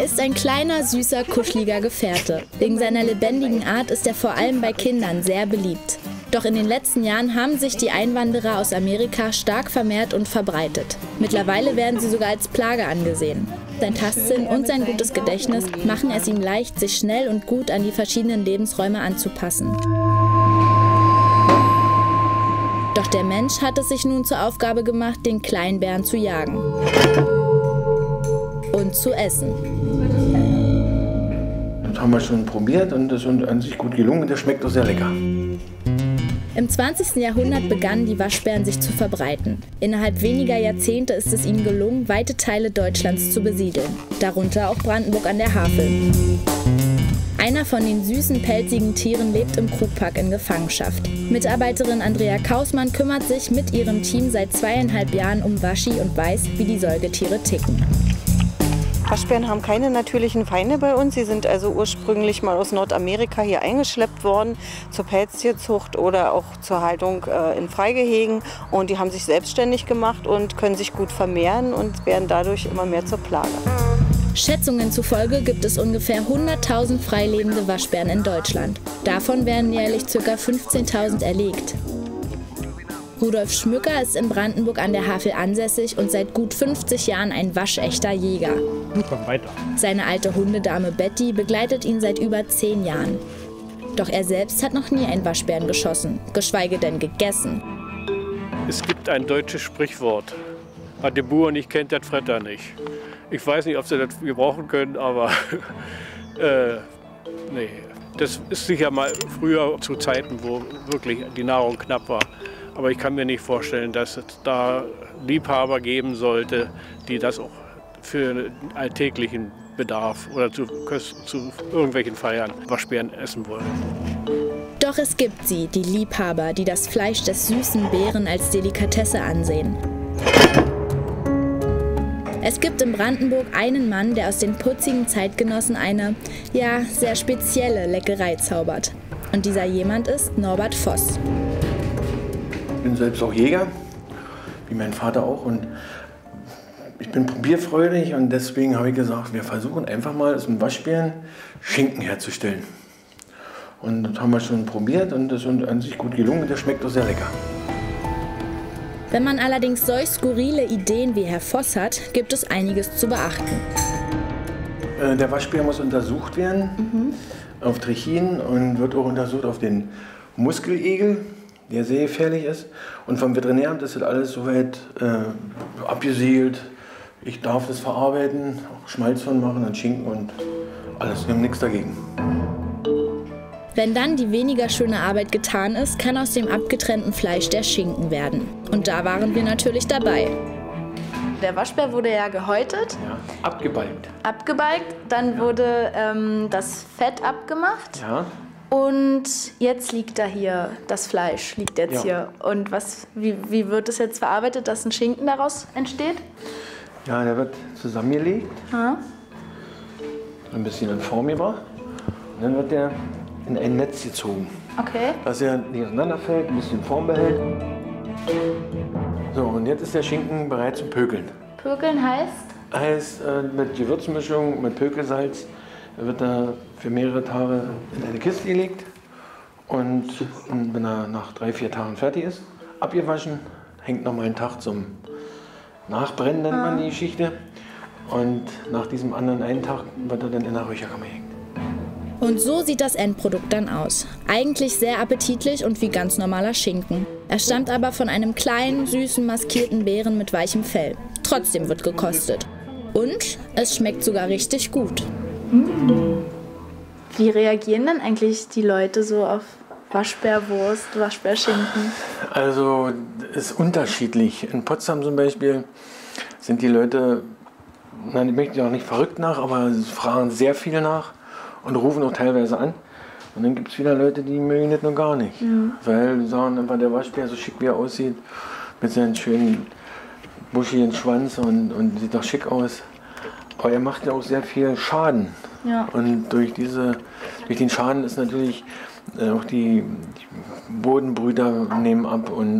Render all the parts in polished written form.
ist ein kleiner, süßer, kuscheliger Gefährte. Wegen seiner lebendigen Art ist er vor allem bei Kindern sehr beliebt. Doch in den letzten Jahren haben sich die Einwanderer aus Amerika stark vermehrt und verbreitet. Mittlerweile werden sie sogar als Plage angesehen. Sein Tastsinn und sein gutes Gedächtnis machen es ihm leicht, sich schnell und gut an die verschiedenen Lebensräume anzupassen. Doch der Mensch hat es sich nun zur Aufgabe gemacht, den kleinen Bären zu jagen und zu essen. Das haben wir schon probiert und das ist an sich gut gelungen und der schmeckt auch sehr lecker. Im 20. Jahrhundert begannen die Waschbären sich zu verbreiten. Innerhalb weniger Jahrzehnte ist es ihnen gelungen, weite Teile Deutschlands zu besiedeln, darunter auch Brandenburg an der Havel. Einer von den süßen, pelzigen Tieren lebt im Krugpark in Gefangenschaft. Mitarbeiterin Andrea Kausmann kümmert sich mit ihrem Team seit 2,5 Jahren um Waschi und weiß, wie die Säugetiere ticken. Waschbären haben keine natürlichen Feinde bei uns. Sie sind also ursprünglich mal aus Nordamerika hier eingeschleppt worden zur Pelztierzucht oder auch zur Haltung in Freigehegen. Und die haben sich selbstständig gemacht und können sich gut vermehren und werden dadurch immer mehr zur Plage. Schätzungen zufolge gibt es ungefähr 100.000 freilebende Waschbären in Deutschland. Davon werden jährlich ca. 15.000 erlegt. Rudolf Schmücker ist in Brandenburg an der Havel ansässig und seit gut 50 Jahren ein waschechter Jäger. Weiter. Seine alte Hundedame Betty begleitet ihn seit über 10 Jahren. Doch er selbst hat noch nie einen Waschbären geschossen, geschweige denn gegessen. Es gibt ein deutsches Sprichwort. Hat der Bauer nicht, kennt der Fretter nicht. Ich weiß nicht, ob sie das gebrauchen können, aber nee. Das ist sicher mal früher zu Zeiten, wo wirklich die Nahrung knapp war. Aber ich kann mir nicht vorstellen, dass es da Liebhaber geben sollte, die das auch für den alltäglichen Bedarf oder zu irgendwelchen Feiern Waschbären essen wollen. Doch es gibt sie, die Liebhaber, die das Fleisch des süßen Bären als Delikatesse ansehen. Es gibt in Brandenburg einen Mann, der aus den putzigen Zeitgenossen eine, ja, sehr spezielle Leckerei zaubert. Und dieser jemand ist Norbert Voss. Ich bin selbst auch Jäger, wie mein Vater auch. Und ich bin probierfreudig und deswegen habe ich gesagt, wir versuchen einfach mal aus dem Waschbären Schinken herzustellen. Und das haben wir schon probiert und das ist an sich gut gelungen und der schmeckt auch sehr lecker. Wenn man allerdings solch skurrile Ideen wie Herr Voss hat, gibt es einiges zu beachten. Der Waschbär muss untersucht werden auf Trichinen und wird auch untersucht auf den Muskelegel, der sehr gefährlich ist. Und vom Veterinäramt ist das alles soweit abgesiegelt. Ich darf das verarbeiten, auch Schmalz von machen, dann Schinken und alles. Wir haben nichts dagegen. Wenn dann die weniger schöne Arbeit getan ist, kann aus dem abgetrennten Fleisch der Schinken werden. Und da waren wir natürlich dabei. Der Waschbär wurde ja gehäutet. Ja, abgebalgt. Abgebalgt, dann wurde das Fett abgemacht. Ja. Und jetzt liegt da hier, das Fleisch liegt jetzt hier. Und wie wird es jetzt verarbeitet, dass ein Schinken daraus entsteht? Ja, der wird zusammengelegt, ein bisschen in Form gebracht. Und dann wird der in ein Netz gezogen. Okay. Dass er nicht auseinanderfällt, ein bisschen Form behält. So, und jetzt ist der Schinken bereit zum Pökeln. Pökeln heißt? Heißt, mit Gewürzmischung, mit Pökelsalz wird er für mehrere Tage in eine Kiste gelegt. Und wenn er nach 3-4 Tagen fertig ist, abgewaschen, hängt noch mal einen Tag zum Nachbrennen, nennt man die Geschichte. Und nach diesem anderen einen Tag wird er dann in der Räucherkammer hängen. Und so sieht das Endprodukt dann aus. Eigentlich sehr appetitlich und wie ganz normaler Schinken. Er stammt aber von einem kleinen, süßen, maskierten Bären mit weichem Fell. Trotzdem wird gekostet. Und es schmeckt sogar richtig gut. Wie reagieren dann eigentlich die Leute so auf Waschbärwurst, Waschbärschinken? Also ist unterschiedlich. In Potsdam zum Beispiel sind die Leute, nein, ich möchte auch nicht verrückt nach, aber sie fragen sehr viel nach. Und rufen auch teilweise an. Und dann gibt es wieder Leute, die mögen das noch gar nicht. Weil sie sagen einfach, der Waschbär, so schick wie er aussieht, mit seinem schönen buschigen Schwanz und sieht doch schick aus. Aber er macht ja auch sehr viel Schaden. Ja. Und durch den Schaden ist natürlich auch die Bodenbrüter nehmen ab und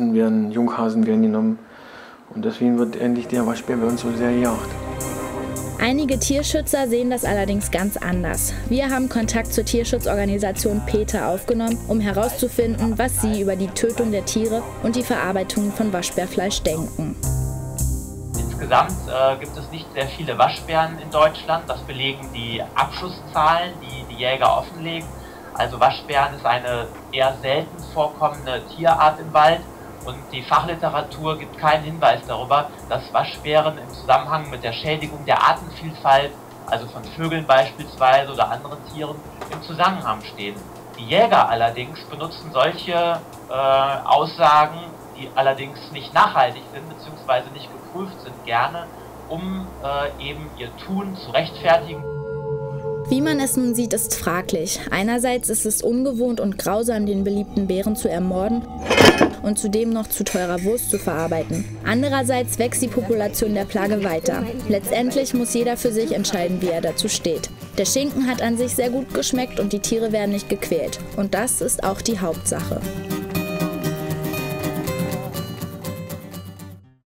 Junghasen werden genommen. Und deswegen wird endlich der Waschbär bei uns so sehr gejagt. Einige Tierschützer sehen das allerdings ganz anders. Wir haben Kontakt zur Tierschutzorganisation PETA aufgenommen, um herauszufinden, was sie über die Tötung der Tiere und die Verarbeitung von Waschbärfleisch denken. Insgesamt gibt es nicht sehr viele Waschbären in Deutschland. Das belegen die Abschusszahlen, die die Jäger offenlegen. Also Waschbären ist eine eher selten vorkommende Tierart im Wald. Und die Fachliteratur gibt keinen Hinweis darüber, dass Waschbären im Zusammenhang mit der Schädigung der Artenvielfalt, also von Vögeln beispielsweise oder anderen Tieren, im Zusammenhang stehen. Die Jäger allerdings benutzen solche Aussagen, die allerdings nicht nachhaltig sind bzw. nicht geprüft sind, gerne, um eben ihr Tun zu rechtfertigen. Wie man es nun sieht, ist fraglich. Einerseits ist es ungewohnt und grausam, den beliebten Bären zu ermorden und zudem noch zu teurer Wurst zu verarbeiten. Andererseits wächst die Population der Plage weiter. Letztendlich muss jeder für sich entscheiden, wie er dazu steht. Der Schinken hat an sich sehr gut geschmeckt und die Tiere werden nicht gequält. Und das ist auch die Hauptsache.